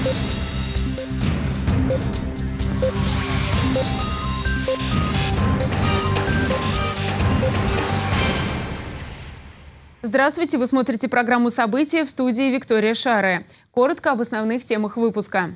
Здравствуйте, вы смотрите программу «События», в студии Виктория Шаре. Коротко об основных темах выпуска.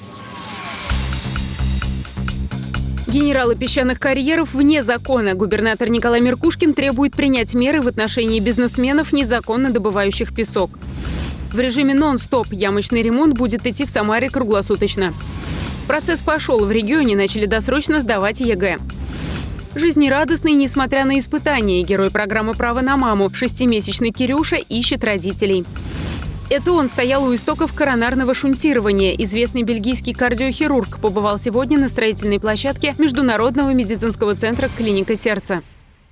Генералы песчаных карьеров вне закона. Губернатор Николай Меркушкин требует принять меры в отношении бизнесменов, незаконно добывающих песок. В режиме нон-стоп ямочный ремонт будет идти в Самаре круглосуточно. Процесс пошел, в регионе начали досрочно сдавать ЕГЭ. Жизнерадостный, несмотря на испытания, герой программы «Право на маму» 6-месячный Кирюша ищет родителей. Это он стоял у истоков коронарного шунтирования. Известный бельгийский кардиохирург побывал сегодня на строительной площадке Международного медицинского центра «Клиника сердца».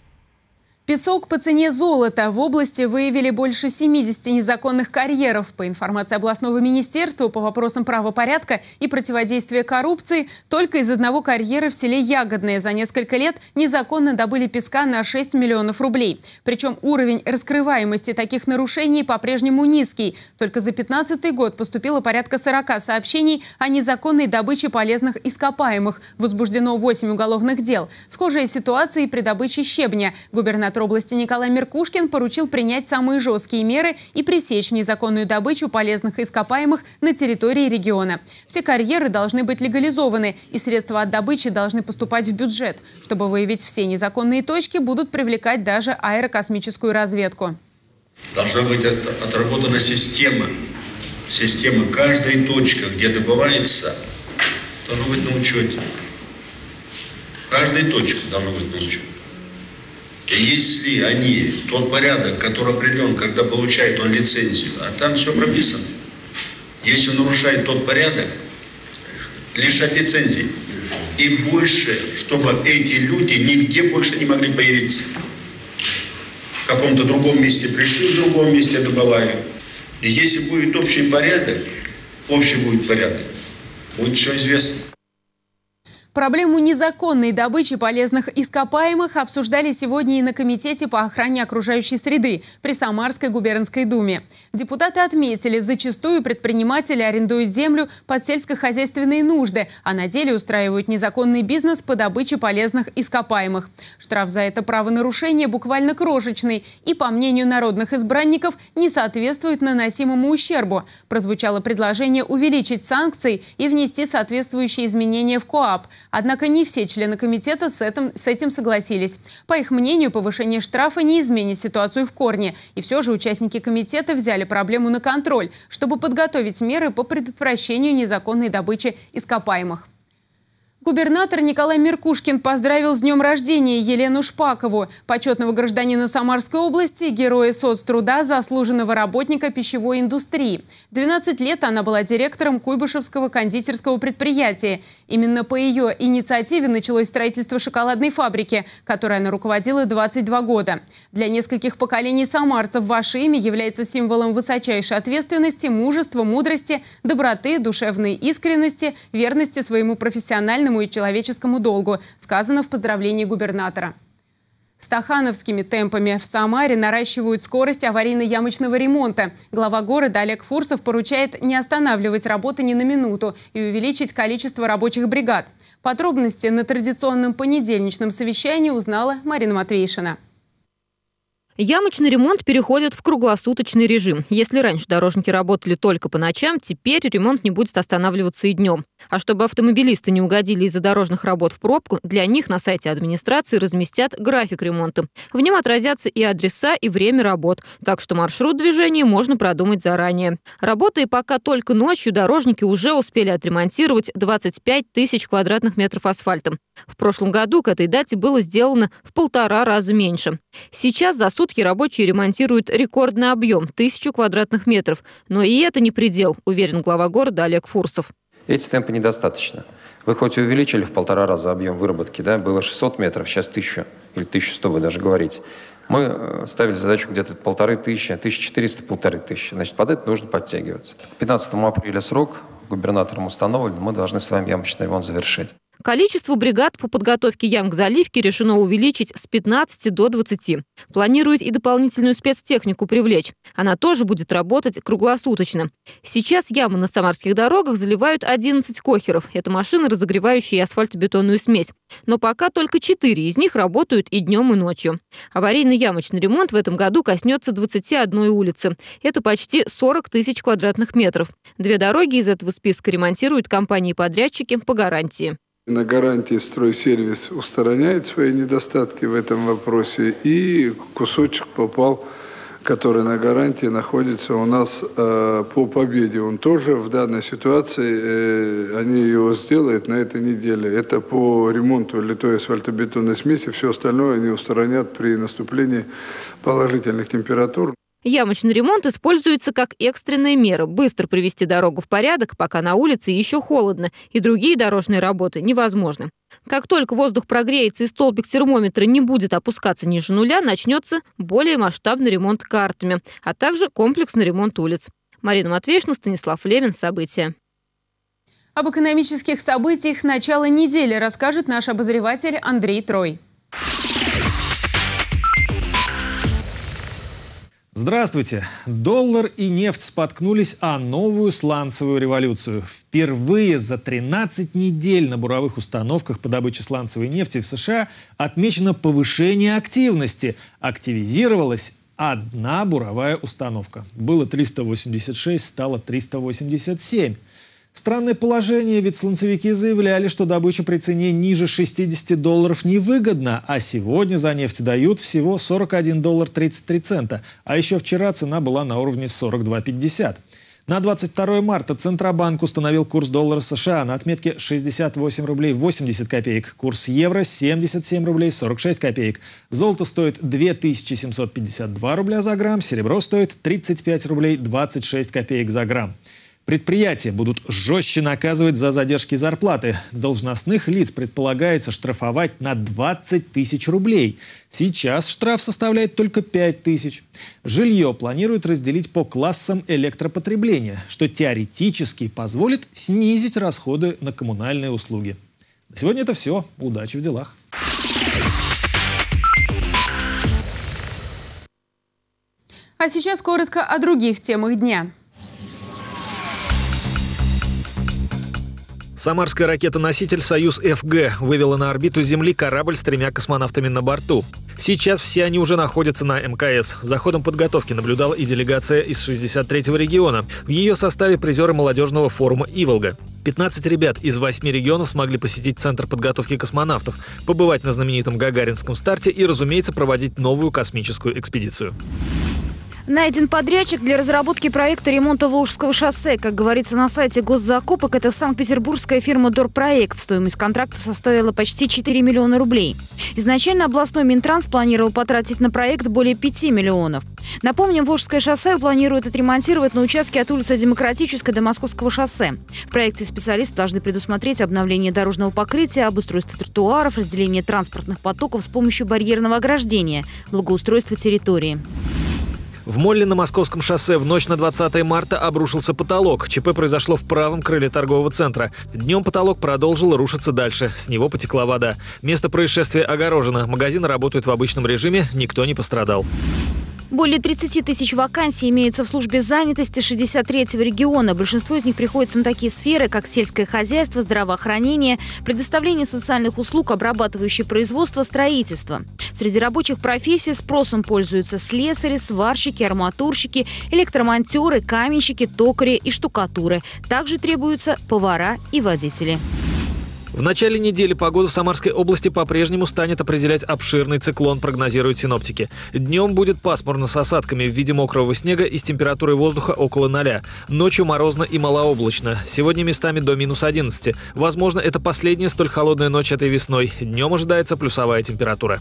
Песок по цене золота. В области выявили больше 70 незаконных карьеров. По информации областного министерства по вопросам правопорядка и противодействия коррупции, только из одного карьера в селе Ягодное за несколько лет незаконно добыли песка на 6 миллионов рублей. Причем уровень раскрываемости таких нарушений по-прежнему низкий. Только за 2015 год поступило порядка 40 сообщений о незаконной добыче полезных ископаемых. Возбуждено 8 уголовных дел. Схожая ситуация и при добыче щебня. Губернатор области Николай Меркушкин поручил принять самые жесткие меры и пресечь незаконную добычу полезных ископаемых на территории региона. Все карьеры должны быть легализованы, и средства от добычи должны поступать в бюджет. Чтобы выявить все незаконные точки, будут привлекать даже аэрокосмическую разведку. Должна быть отработана система. Система. Каждая точка, где добывается, должна быть на учете. Каждая точка должна быть на учете. И если они, тот порядок, который определен, когда получает он лицензию, а там все прописано. Если он нарушает тот порядок, лишать лицензии. И больше, чтобы эти люди нигде больше не могли появиться. В каком-то другом месте пришли, в другом месте добывают. И если будет общий будет порядок, будет все известно. Проблему незаконной добычи полезных ископаемых обсуждали сегодня и на Комитете по охране окружающей среды при Самарской губернской думе. Депутаты отметили, зачастую предприниматели арендуют землю под сельскохозяйственные нужды, а на деле устраивают незаконный бизнес по добыче полезных ископаемых. Штраф за это правонарушение буквально крошечный и, по мнению народных избранников, не соответствует наносимому ущербу. Прозвучало предложение увеличить санкции и внести соответствующие изменения в КоАП. Однако не все члены комитета с этим согласились. По их мнению, повышение штрафа не изменит ситуацию в корне. И все же участники комитета взяли проблему на контроль, чтобы подготовить меры по предотвращению незаконной добычи ископаемых. Губернатор Николай Меркушкин поздравил с днем рождения Елену Шпакову, почетного гражданина Самарской области, героя соцтруда, заслуженного работника пищевой индустрии. 12 лет она была директором Куйбышевского кондитерского предприятия. Именно по ее инициативе началось строительство шоколадной фабрики, которой она руководила 22 года. Для нескольких поколений самарцев ваше имя является символом высочайшей ответственности, мужества, мудрости, доброты, душевной искренности, верности своему профессиональному и человеческому долгу, сказано в поздравлении губернатора. Стахановскими темпами в Самаре наращивают скорость аварийно-ямочного ремонта. Глава города Олег Фурсов поручает не останавливать работы ни на минуту и увеличить количество рабочих бригад. Подробности на традиционном понедельничном совещании узнала Марина Матвейшина. Ямочный ремонт переходит в круглосуточный режим. Если раньше дорожники работали только по ночам, теперь ремонт не будет останавливаться и днем. А чтобы автомобилисты не угодили из-за дорожных работ в пробку, для них на сайте администрации разместят график ремонта. В нем отразятся и адреса, и время работ, так что маршрут движения можно продумать заранее. Работая пока только ночью, дорожники уже успели отремонтировать 25 тысяч квадратных метров асфальта. В прошлом году к этой дате было сделано в 1,5 раза меньше. Сейчас за сутки рабочие ремонтируют рекордный объем – 1000 квадратных метров. Но и это не предел, уверен глава города Олег Фурсов. Эти темпы недостаточно. Вы хоть и увеличили в 1,5 раза объем выработки, да, было 600 метров, сейчас 1000 или 1100, вы даже говорите. Мы ставили задачу где-то 1500, 1400, 1500. Значит, под это нужно подтягиваться. К 15 апреля срок губернатором установлен, мы должны с вами ямочный ремонт завершить. Количество бригад по подготовке ям к заливке решено увеличить с 15 до 20. Планирует и дополнительную спецтехнику привлечь. Она тоже будет работать круглосуточно. Сейчас ямы на самарских дорогах заливают 11 кохеров. Это машины, разогревающие асфальтобетонную смесь. Но пока только 4 из них работают и днем, и ночью. Аварийный ямочный ремонт в этом году коснется 21 улицы. Это почти 40 тысяч квадратных метров. 2 дороги из этого списка ремонтируют компании-подрядчики по гарантии. На гарантии стройсервис устраняет свои недостатки в этом вопросе, и кусочек попал, который на гарантии находится у нас по победе. Он тоже в данной ситуации, они его сделают на этой неделе. Это по ремонту литой асфальтобетонной смеси, все остальное они устранят при наступлении положительных температур. Ямочный ремонт используется как экстренная мера. Быстро привести дорогу в порядок, пока на улице еще холодно, и другие дорожные работы невозможны. Как только воздух прогреется и столбик термометра не будет опускаться ниже нуля, начнется более масштабный ремонт картами, а также комплексный ремонт улиц. Марина Матвеевна, Станислав Левин. События. Об экономических событиях начала недели расскажет наш обозреватель Андрей Трой. Здравствуйте! Доллар и нефть споткнулись о новую сланцевую революцию. Впервые за 13 недель на буровых установках по добыче сланцевой нефти в США отмечено повышение активности. Активизировалась одна буровая установка. Было 386, стало 387. Странное положение, ведь сланцевики заявляли, что добыча при цене ниже $60 невыгодна, а сегодня за нефть дают всего $41.33, а еще вчера цена была на уровне 42.50. На 22 марта Центробанк установил курс доллара США на отметке 68 рублей 80 копеек, курс евро 77 рублей 46 копеек. Золото стоит 2752 рубля за грамм, серебро стоит 35 рублей 26 копеек за грамм. Предприятия будут жестче наказывать за задержки зарплаты. Должностных лиц предполагается штрафовать на 20 тысяч рублей. Сейчас штраф составляет только 5 тысяч. Жилье планируют разделить по классам электропотребления, что теоретически позволит снизить расходы на коммунальные услуги. На сегодня это все. Удачи в делах. А сейчас коротко о других темах дня. Самарская ракета-носитель «Союз-ФГ» вывела на орбиту Земли корабль с 3 космонавтами на борту. Сейчас все они уже находятся на МКС. За ходом подготовки наблюдала и делегация из 63-го региона. В ее составе призеры молодежного форума «Иволга». 15 ребят из 8 регионов смогли посетить Центр подготовки космонавтов, побывать на знаменитом Гагаринском старте и, разумеется, проводить новую космическую экспедицию. Найден подрядчик для разработки проекта ремонта Волжского шоссе. Как говорится на сайте госзакупок, это санкт-петербургская фирма «Дорпроект». Стоимость контракта составила почти 4 миллиона рублей. Изначально областной Минтранс планировал потратить на проект более 5 миллионов. Напомним, Волжское шоссе планируют отремонтировать на участке от улицы Демократической до Московского шоссе. В проекте специалисты должны предусмотреть обновление дорожного покрытия, обустройство тротуаров, разделение транспортных потоков с помощью барьерного ограждения, благоустройство территории. В Молле на Московском шоссе в ночь на 20 марта обрушился потолок. ЧП произошло в правом крыле торгового центра. Днем потолок продолжил рушиться дальше. С него потекла вода. Место происшествия огорожено. Магазины работают в обычном режиме. Никто не пострадал. Более 30 тысяч вакансий имеются в службе занятости 63-го региона. Большинство из них приходится на такие сферы, как сельское хозяйство, здравоохранение, предоставление социальных услуг, обрабатывающее производство, строительство. Среди рабочих профессий спросом пользуются слесари, сварщики, арматурщики, электромонтеры, каменщики, токари и штукатуры. Также требуются повара и водители. В начале недели погоду в Самарской области по-прежнему станет определять обширный циклон, прогнозируют синоптики. Днем будет пасмурно с осадками в виде мокрого снега и с температурой воздуха около 0. Ночью морозно и малооблачно. Сегодня местами до -11. Возможно, это последняя столь холодная ночь этой весной. Днем ожидается плюсовая температура.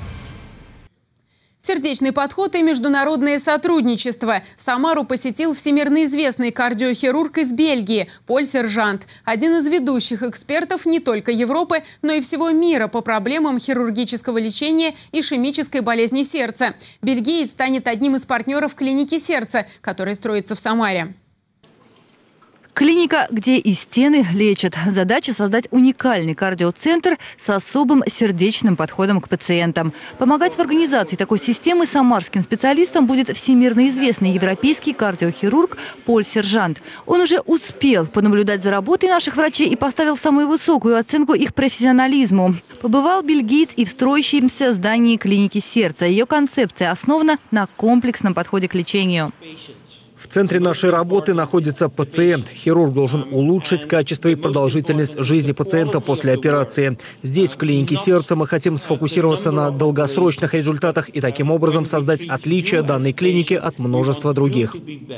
Сердечный подход и международное сотрудничество. Самару посетил всемирно известный кардиохирург из Бельгии Поль Сержант. Один из ведущих экспертов не только Европы, но и всего мира по проблемам хирургического лечения ишемической болезни сердца. Бельгиец станет одним из партнеров клиники сердца, которая строится в Самаре. Клиника, где и стены лечат. Задача – создать уникальный кардиоцентр с особым сердечным подходом к пациентам. Помогать в организации такой системы самарским специалистам будет всемирно известный европейский кардиохирург Поль Сержант. Он уже успел понаблюдать за работой наших врачей и поставил самую высокую оценку их профессионализму. Побывал бельгиец и в строящемся здании клиники сердца. Ее концепция основана на комплексном подходе к лечению. В центре нашей работы находится пациент. Хирург должен улучшить качество и продолжительность жизни пациента после операции. Здесь, в клинике сердца, мы хотим сфокусироваться на долгосрочных результатах и таким образом создать отличие данной клиники от множества других.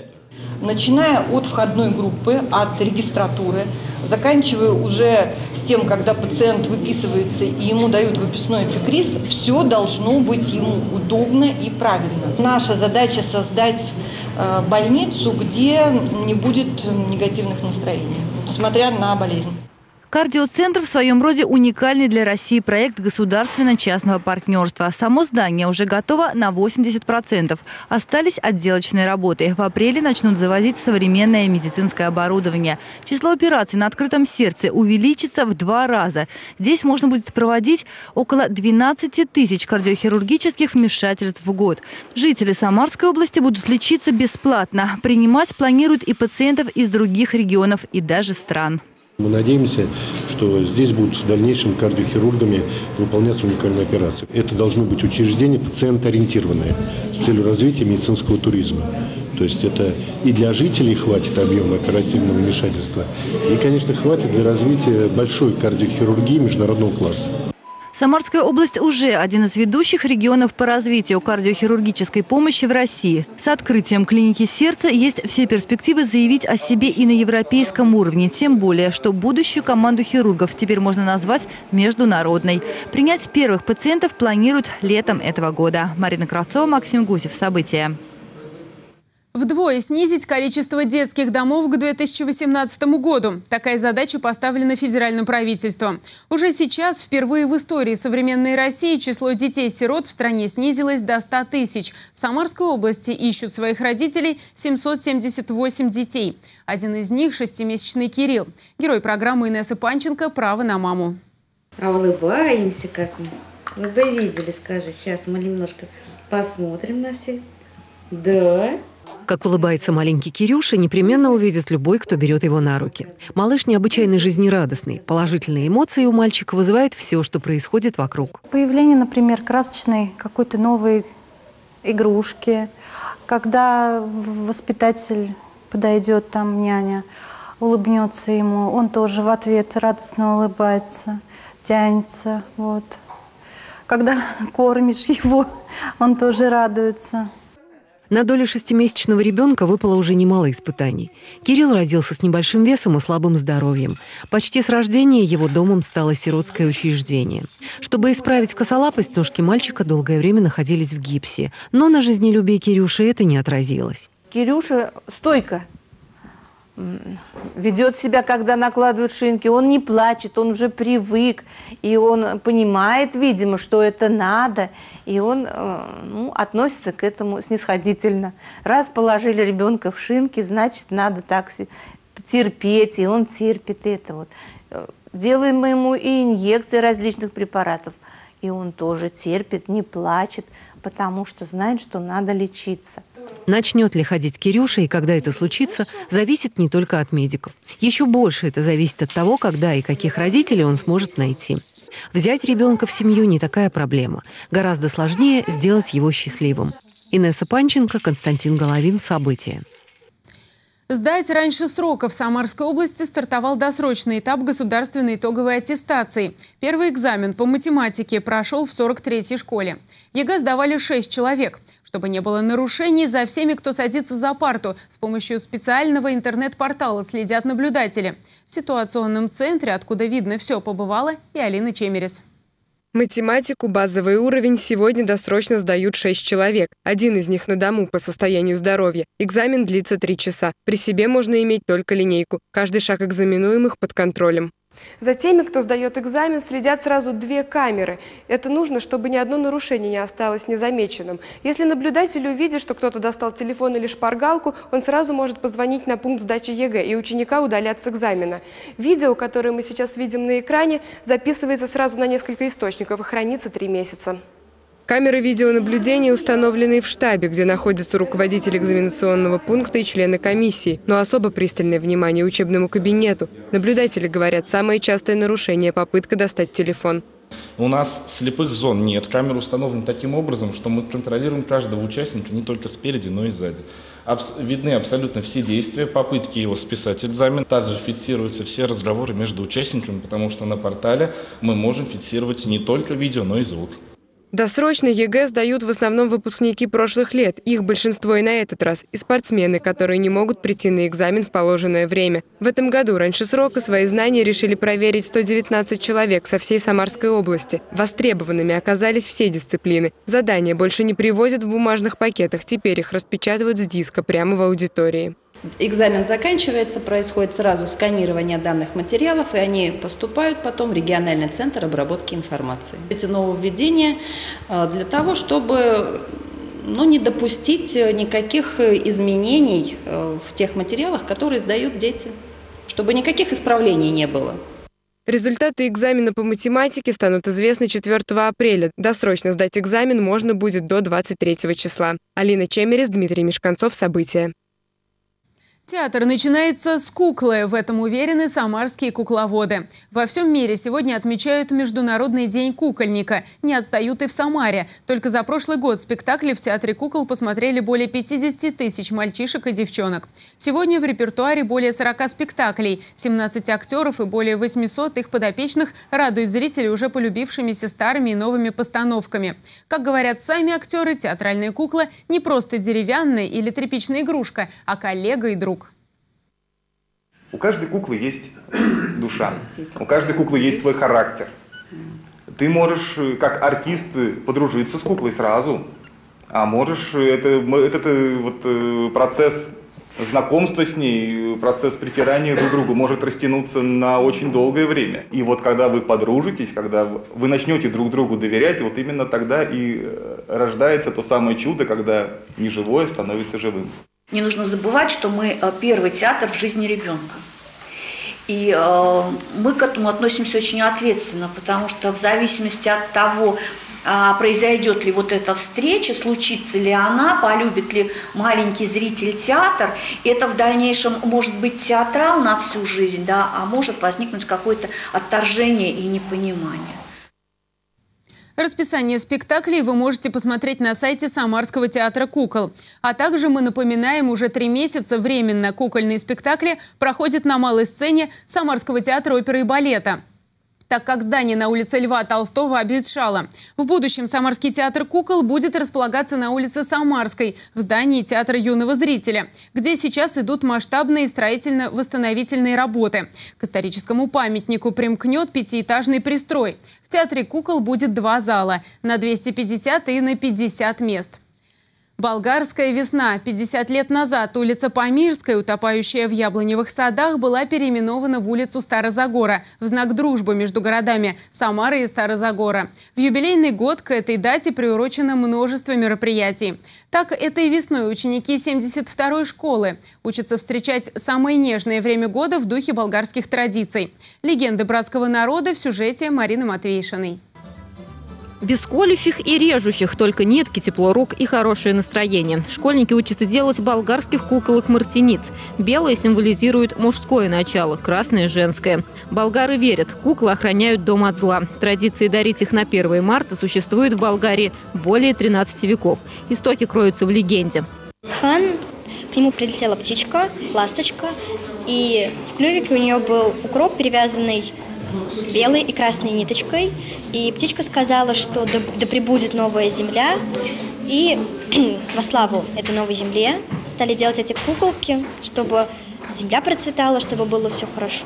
Начиная от входной группы, от регистратуры, заканчивая уже тем, когда пациент выписывается и ему дают выписной эпикриз, все должно быть ему удобно и правильно. Наша задача создать больницу, где не будет негативных настроений, несмотря на болезнь. Кардиоцентр в своем роде уникальный для России проект государственно-частного партнерства. Само здание уже готово на 80%. Остались отделочные работы. В апреле начнут завозить современное медицинское оборудование. Число операций на открытом сердце увеличится в 2 раза. Здесь можно будет проводить около 12 тысяч кардиохирургических вмешательств в год. Жители Самарской области будут лечиться бесплатно. Принимать планируют и пациентов из других регионов и даже стран. Мы надеемся, что здесь будут в дальнейшем кардиохирургами выполняться уникальные операции. Это должно быть учреждение пациентоориентированное с целью развития медицинского туризма. То есть это и для жителей хватит объема оперативного вмешательства, и, конечно, хватит для развития большой кардиохирургии международного класса. Самарская область уже один из ведущих регионов по развитию кардиохирургической помощи в России. С открытием клиники сердца есть все перспективы заявить о себе и на европейском уровне. Тем более, что будущую команду хирургов теперь можно назвать международной. Принять первых пациентов планируют летом этого года. Марина Кравцова, Максим Гусев. События. Вдвое снизить количество детских домов к 2018 году. Такая задача поставлена федеральным правительством. Уже сейчас, впервые в истории современной России, число детей-сирот в стране снизилось до 100 тысяч. В Самарской области ищут своих родителей 778 детей. Один из них – 6-месячный Кирилл. Герой программы Инесса Панченко «Право на маму». А улыбаемся как мы. Вы бы видели, скажи. Сейчас мы немножко посмотрим на всех. Да. Как улыбается маленький Кирюша, непременно увидит любой, кто берет его на руки. Малыш необычайно жизнерадостный. Положительные эмоции у мальчика вызывает все, что происходит вокруг. Появление, например, красочной какой-то новой игрушки, когда воспитатель подойдет, там няня, улыбнется ему, он тоже в ответ радостно улыбается, тянется. Вот. Когда кормишь его, он тоже радуется. На долю 6-месячного ребенка выпало уже немало испытаний. Кирилл родился с небольшим весом и слабым здоровьем. Почти с рождения его домом стало сиротское учреждение. Чтобы исправить косолапость, ножки мальчика долгое время находились в гипсе. Но на жизнелюбие Кирюши это не отразилось. Кирюша стойко ведет себя, когда накладывают шинки. Он не плачет, он уже привык. И он понимает, видимо, что это надо. И он относится к этому снисходительно. Раз положили ребенка в шинки, значит, надо так терпеть. И он терпит это. Вот. Делаем мы ему и инъекции различных препаратов. И он тоже терпит, не плачет, потому что знает, что надо лечиться. Начнет ли ходить Кирюша и когда это случится, зависит не только от медиков. Еще больше это зависит от того, когда и каких родителей он сможет найти. Взять ребенка в семью не такая проблема. Гораздо сложнее сделать его счастливым. Инесса Панченко, Константин Головин. События. Сдать раньше срока в Самарской области стартовал досрочный этап государственной итоговой аттестации. Первый экзамен по математике прошел в 43-й школе. ЕГЭ сдавали 6 человек. Чтобы не было нарушений, за всеми, кто садится за парту, с помощью специального интернет-портала следят наблюдатели. В ситуационном центре, откуда видно все, побывала и Алина Чемерис. Математику базовый уровень сегодня досрочно сдают 6 человек. Один из них на дому по состоянию здоровья. Экзамен длится 3 часа. При себе можно иметь только линейку. Каждый шаг экзаменуемых под контролем. За теми, кто сдает экзамен, следят сразу 2 камеры. Это нужно, чтобы ни одно нарушение не осталось незамеченным. Если наблюдатель увидит, что кто-то достал телефон или шпаргалку, он сразу может позвонить на пункт сдачи ЕГЭ и ученика удалят с экзамена. Видео, которое мы сейчас видим на экране, записывается сразу на несколько источников и хранится 3 месяца. Камеры видеонаблюдения установлены в штабе, где находятся руководитель экзаменационного пункта и члены комиссии. Но особо пристальное внимание учебному кабинету. Наблюдатели говорят, самое частое нарушение – попытка достать телефон. У нас слепых зон нет. Камеры установлены таким образом, что мы контролируем каждого участника не только спереди, но и сзади. Видны абсолютно все действия, попытки его списать экзамен. Также фиксируются все разговоры между участниками, потому что на портале мы можем фиксировать не только видео, но и звук. Досрочно ЕГЭ сдают в основном выпускники прошлых лет. Их большинство и на этот раз. И спортсмены, которые не могут прийти на экзамен в положенное время. В этом году раньше срока свои знания решили проверить 119 человек со всей Самарской области. Востребованными оказались все дисциплины. Задания больше не привозят в бумажных пакетах. Теперь их распечатывают с диска прямо в аудитории. Экзамен заканчивается, происходит сразу сканирование данных материалов, и они поступают потом в региональный центр обработки информации. Эти нововведения для того, чтобы не допустить никаких изменений в тех материалах, которые сдают дети, чтобы никаких исправлений не было. Результаты экзамена по математике станут известны 4 апреля. Досрочно сдать экзамен можно будет до 23 числа. Алина Чемерис, Дмитрий Мешканцов. События. Театр начинается с куклы. В этом уверены самарские кукловоды. Во всем мире сегодня отмечают Международный день кукольника. Не отстают и в Самаре. Только за прошлый год спектакли в Театре кукол посмотрели более 50 тысяч мальчишек и девчонок. Сегодня в репертуаре более 40 спектаклей. 17 актеров и более 800 их подопечных радуют зрителей уже полюбившимися старыми и новыми постановками. Как говорят сами актеры, театральная кукла не просто деревянная или тряпичная игрушка, а коллега и друг. У каждой куклы есть душа, у каждой куклы есть свой характер. Ты можешь, как артист, подружиться с куклой сразу, а можешь, процесс знакомства с ней, процесс притирания друг к другу может растянуться на очень долгое время. И вот когда вы подружитесь, когда вы начнете друг другу доверять, вот именно тогда и рождается то самое чудо, когда неживое становится живым. Не нужно забывать, что мы первый театр в жизни ребенка. И мы к этому относимся очень ответственно, потому что в зависимости от того, произойдет ли вот эта встреча, случится ли она, полюбит ли маленький зритель театр, это в дальнейшем может быть театрал на всю жизнь, да, а может возникнуть какое-то отторжение и непонимание. Расписание спектаклей вы можете посмотреть на сайте Самарского театра кукол. А также мы напоминаем, уже 3 месяца временно кукольные спектакли проходят на малой сцене Самарского театра оперы и балета, так как здание на улице Льва Толстого обветшало. В будущем Самарский театр кукол будет располагаться на улице Самарской, в здании Театра юного зрителя, где сейчас идут масштабные строительно-восстановительные работы. К историческому памятнику примкнет 5-этажный пристрой. В Театре кукол будет 2 зала на 250 и на 50 мест. Болгарская весна. 50 лет назад улица Памирская, утопающая в яблоневых садах, была переименована в улицу Старозагора в знак дружбы между городами Самары и Старозагора. В юбилейный год к этой дате приурочено множество мероприятий. Так, этой весной ученики 72-й школы учатся встречать самое нежное время года в духе болгарских традиций. Легенды братского народа в сюжете Марины Матвейшиной. Без колющих и режущих, только нитки, тепло рук и хорошее настроение. Школьники учатся делать болгарских куколок-мартиниц. Белое символизирует мужское начало, красное – женское. Болгары верят, куклы охраняют дом от зла. Традиции дарить их на 1 марта существует в Болгарии более 13 веков. Истоки кроются в легенде. Хан, к нему прилетела птичка, ласточка, и в клювике у нее был укроп, перевязанный белой и красной ниточкой. И птичка сказала, что да пребудет новая земля. И во славу этой новой земле стали делать эти куколки, чтобы земля процветала, чтобы было все хорошо.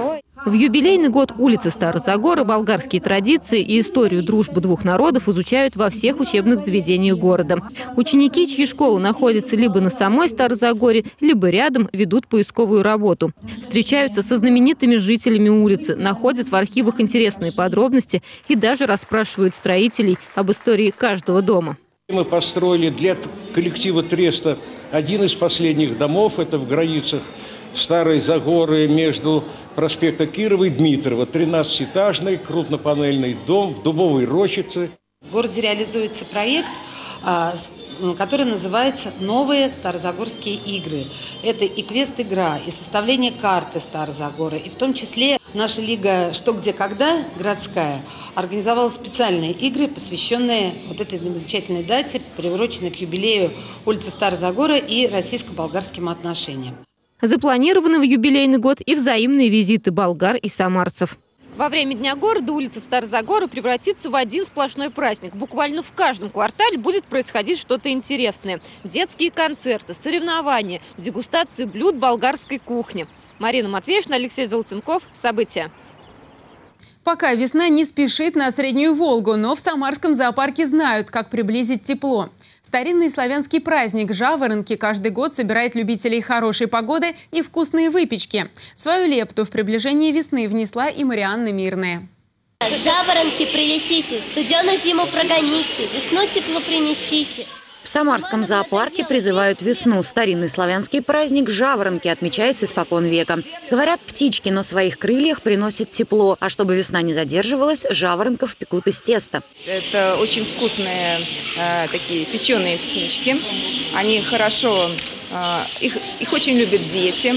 В юбилейный год улицы Старозагора болгарские традиции и историю дружбы двух народов изучают во всех учебных заведениях города. Ученики, чьи школы находятся либо на самой Старозагоре, либо рядом, ведут поисковую работу. Встречаются со знаменитыми жителями улицы, находят в архивах интересные подробности и даже расспрашивают строителей об истории каждого дома. Мы построили для коллектива Треста один из последних домов. Это в границах Старой Загоры между проспекта Кирова и Дмитрова. 13-этажный крупнопанельный дом в дубовой рощице. В городе реализуется проект, который называется «Новые Старозагорские игры». Это и квест-игра, и составление карты Старозагоры. И в том числе наша лига «Что, где, когда» городская организовала специальные игры, посвященные вот этой замечательной дате, приуроченной к юбилею улицы Старозагора и российско-болгарским отношениям. Запланированы в юбилейный год и взаимные визиты болгар и самарцев. Во время Дня города улица Старозагора превратится в один сплошной праздник. Буквально в каждом квартале будет происходить что-то интересное. Детские концерты, соревнования, дегустации блюд болгарской кухни. Марина Матвеевна, Алексей Золотенков. События. Пока весна не спешит на Среднюю Волгу, но в Самарском зоопарке знают, как приблизить тепло. Старинный славянский праздник «Жаворонки» каждый год собирает любителей хорошей погоды и вкусные выпечки. Свою лепту в приближение весны внесла и Марианна Мирная. Жаворонки, прилетите, студеную зиму прогоните, весну тепло принесите. В Самарском зоопарке призывают весну. Старинный славянский праздник «Жаворонки» отмечается испокон века. Говорят, птички на своих крыльях приносят тепло, а чтобы весна не задерживалась, жаворонков пекут из теста. Это очень вкусные такие печеные птички. Они хорошо, их очень любят дети.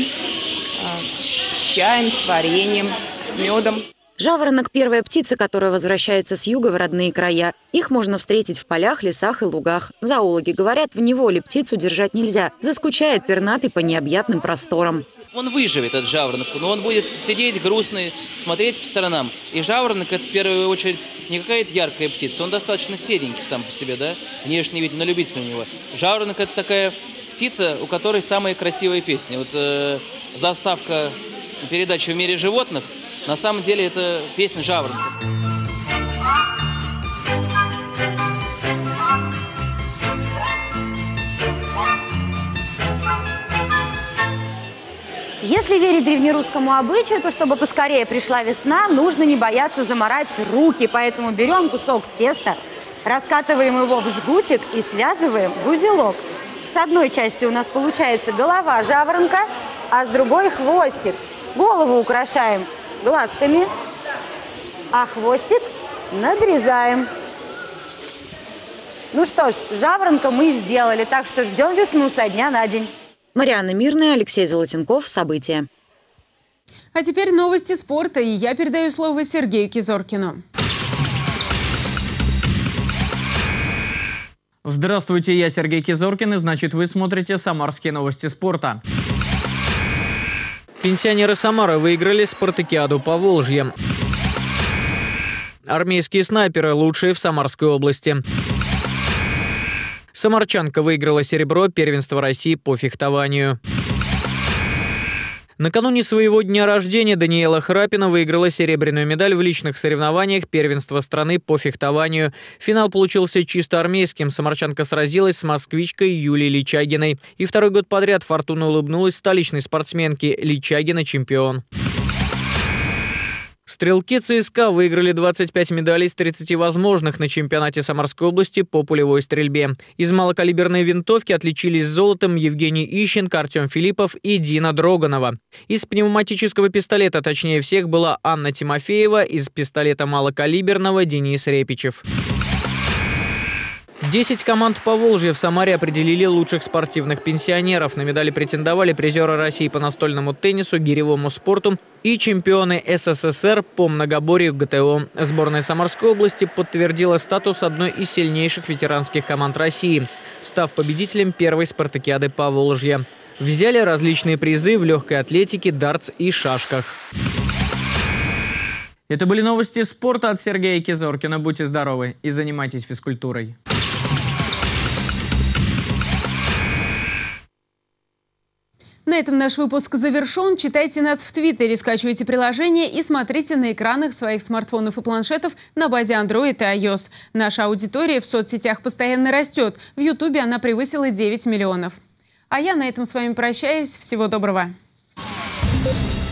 С чаем, с вареньем, с медом. Жаворонок – первая птица, которая возвращается с юга в родные края. Их можно встретить в полях, лесах и лугах. Зоологи говорят, в неволе птицу держать нельзя. Заскучает пернатый по необъятным просторам. Он выживет, этот жаворонок, но он будет сидеть грустный, смотреть по сторонам. И жаворонок – это в первую очередь не какая-то яркая птица, он достаточно серенький сам по себе, да? Внешний вид, на любителя у него. Жаворонок – это такая птица, у которой самые красивые песни. Вот заставка передачи «В мире животных». На самом деле это песня жаворонка. Если верить древнерусскому обычаю, то чтобы поскорее пришла весна, нужно не бояться заморать руки. Поэтому берем кусок теста, раскатываем его в жгутик и связываем в узелок. С одной части у нас получается голова жаворонка, а с другой хвостик. Голову украшаем глазками, а хвостик надрезаем. Ну что ж, жаворонка мы сделали, так что ждем весну со дня на день. Марианна Мирная, Алексей Золотенков. События. А теперь новости спорта, и я передаю слово Сергею Кизоркину. Здравствуйте, я Сергей Кизоркин, и значит вы смотрите «Самарские новости спорта». Пенсионеры Самары выиграли спартакиаду Поволжья. Армейские снайперы лучшие в Самарской области. Самарчанка выиграла серебро первенства России по фехтованию. Накануне своего дня рождения Даниэла Храпина выиграла серебряную медаль в личных соревнованиях первенства страны по фехтованию. Финал получился чисто армейским. Самарчанка сразилась с москвичкой Юлией Личагиной. И второй год подряд фортуна улыбнулась столичной спортсменке. Личагина чемпион. Стрелки ЦСКА выиграли 25 медалей из 30 возможных на чемпионате Самарской области по пулевой стрельбе. Из малокалиберной винтовки отличились золотом Евгений Ищенко, Артем Филиппов и Дина Дроганова. Из пневматического пистолета точнее всех была Анна Тимофеева, из пистолета малокалиберного Денис Репичев. 10 команд Поволжья в Самаре определили лучших спортивных пенсионеров. На медали претендовали призеры России по настольному теннису, гиревому спорту и чемпионы СССР по многоборью ГТО. Сборная Самарской области подтвердила статус одной из сильнейших ветеранских команд России, став победителем первой спартакиады Поволжья. Взяли различные призы в легкой атлетике, дартс и шашках. Это были новости спорта от Сергея Кизоркина. Будьте здоровы и занимайтесь физкультурой. На этом наш выпуск завершен. Читайте нас в Твиттере, скачивайте приложение и смотрите на экранах своих смартфонов и планшетов на базе Android и iOS. Наша аудитория в соцсетях постоянно растет. В Ютубе она превысила 9 миллионов. А я на этом с вами прощаюсь. Всего доброго.